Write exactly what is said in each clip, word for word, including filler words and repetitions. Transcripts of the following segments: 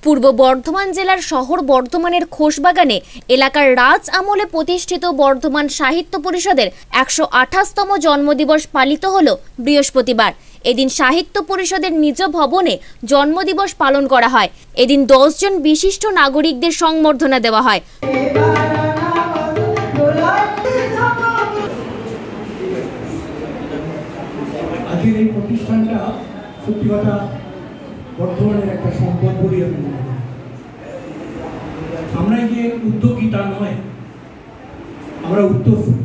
পূর্ব বর্ধমান জেলার শহর বর্ধমানের খোশবাগানে এলাকার রাজ আমলে প্রতিষ্ঠিত বর্ধমান সাহিত্য পরিষদের একশো আঠাশতম জন্মদিবস পালিত হল বৃহস্পতিবার। এদিন সাহিত্য পরিষদের নিজ ভবনে জন্মদিবস পালন করা হয়। এদিন দশ জন বিশিষ্ট নাগরিকদের সংবর্ধনা দেওয়া হয়। আজকের এই প্রতিষ্ঠানটা সত্যি কথা বর্তমানের একটা সম্পদ বলি আমি মনে করি। আমরা যে উদ্যোগী তা নয়, আমরা উত্তরসূরি।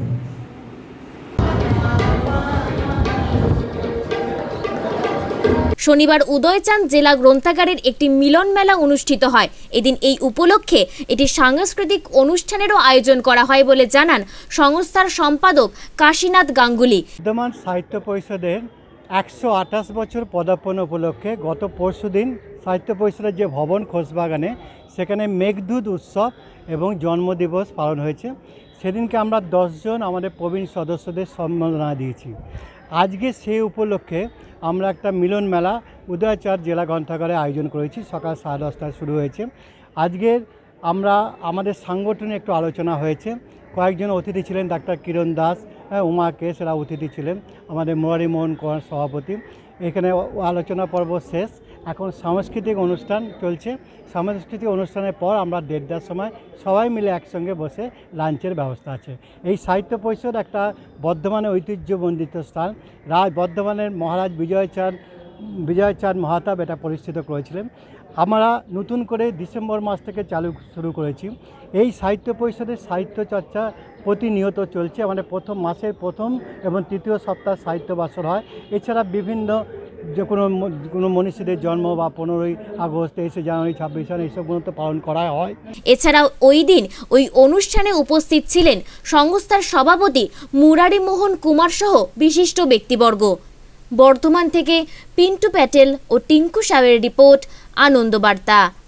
শনিবার উদয়চাঁদ জেলা গ্রন্থাগারের একটি মিলন মেলা অনুষ্ঠিত হয়। এদিন এই উপলক্ষে এটি সাংস্কৃতিক অনুষ্ঠানেরও আয়োজন করা হয় বলে জানান সংস্থার সম্পাদক কাশীনাথ গাঙ্গুলি। বর্ধমান সাহিত্য পরিষদের একশো আঠাশ বছর পদার্পণ উপলক্ষে গত পরশু দিন সাহিত্য পরিষদের যে ভবন খোশবাগানে সেখানে মেঘদূত উৎসব এবং জন্মদিবস পালন হয়েছে। সেদিনকে আমরা দশজন আমাদের প্রবীণ সদস্যদের সম্মাননা দিয়েছি। আজকে সেই উপলক্ষে আমরা একটা মিলন মেলা উদয়চাঁদ জেলা গ্রন্থাগারে আয়োজন করেছি। সকাল সাড়ে দশটায় শুরু হয়েছে। আজকের আমরা আমাদের সাংগঠনিক একটু আলোচনা হয়েছে। কয়েকজন অতিথি ছিলেন, ডাক্তার কিরণ দাস, উমা কেস, এরা অতিথি ছিলেন, আমাদের মুরারি মোহন কর সভাপতি। এখানে আলোচনা পর্ব শেষ, এখন সাংস্কৃতিক অনুষ্ঠান চলছে। সাংস্কৃতিক অনুষ্ঠানের পর আমরা দেড়টার সময় সবাই মিলে একসঙ্গে বসে লাঞ্চের ব্যবস্থা আছে। এই সাহিত্য পরিষদ একটা বর্ধমানের ঐতিহ্যমণ্ডিত স্থান। রাজ বর্ধমানের মহারাজ বিজয়চাঁদ বিজয়চাঁদ মহাতাব এটা প্রতিষ্ঠিত করেছিলেন। আমরা নতুন করে ডিসেম্বর মাস থেকে চালু শুরু করেছি। এই সাহিত্য পরিষদের সাহিত্য চর্চা প্রতিনিয়ত চলছে। আমাদের প্রথম মাসের প্রথম এবং তৃতীয় সপ্তাহ সাহিত্য বাসর হয়। এছাড়া বিভিন্ন যে কোনো কোনো মনীষীদের জন্ম বা পনেরোই আগস্ট, তেইশে জানুয়ারি, ছাব্বিশে জানুয়ারি এইসবগুলো তো পালন করা হয়। এছাড়াও ওই দিন ওই অনুষ্ঠানে উপস্থিত ছিলেন সংস্থার সভাপতি মুরারি মোহন কুমার সহ বিশিষ্ট ব্যক্তিবর্গ। বর্ধমান থেকে পিন্টু প্যাটেল ও টিঙ্কু সাহের রিপোর্ট, আনন্দবার্তা।